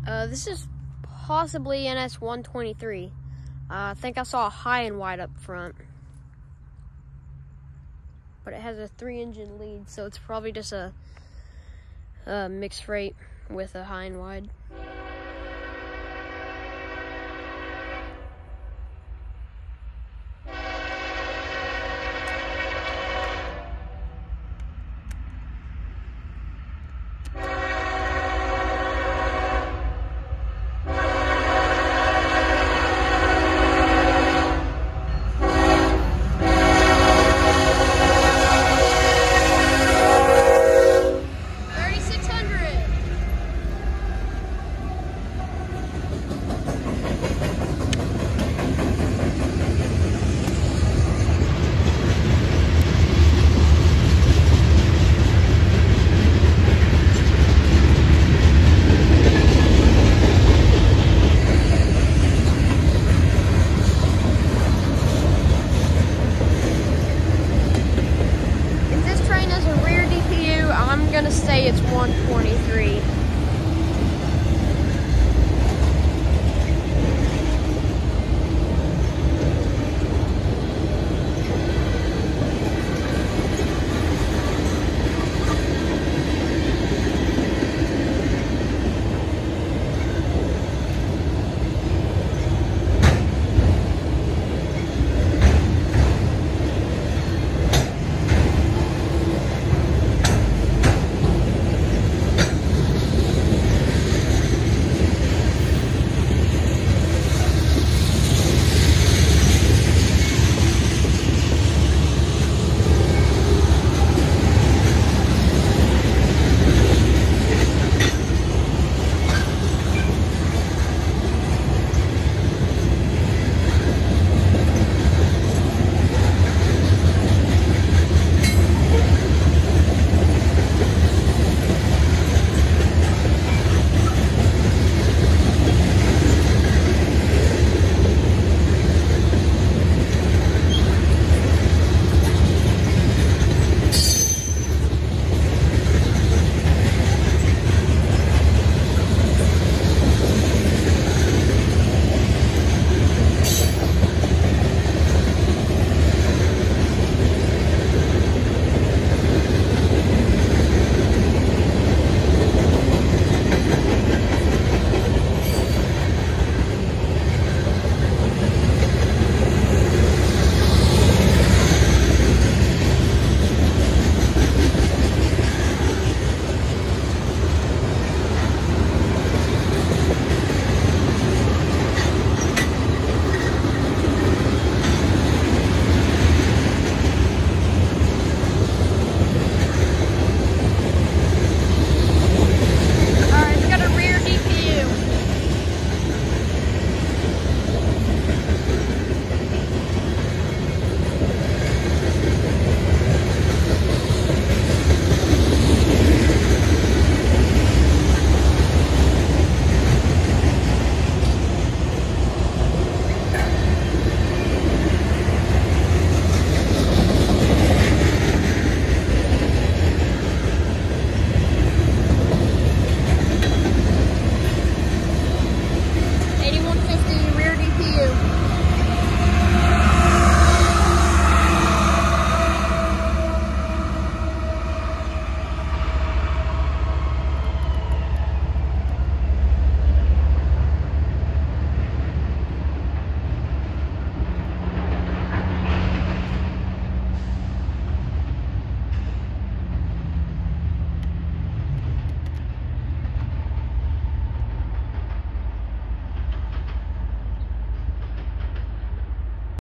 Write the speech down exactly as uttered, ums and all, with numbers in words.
Uh, this is possibly N S one twenty-three. Uh, I think I saw a high and wide up front. But it has a three engine lead, so it's probably just a, a mixed rate with a high and wide. I'm gonna say it's one twenty-three.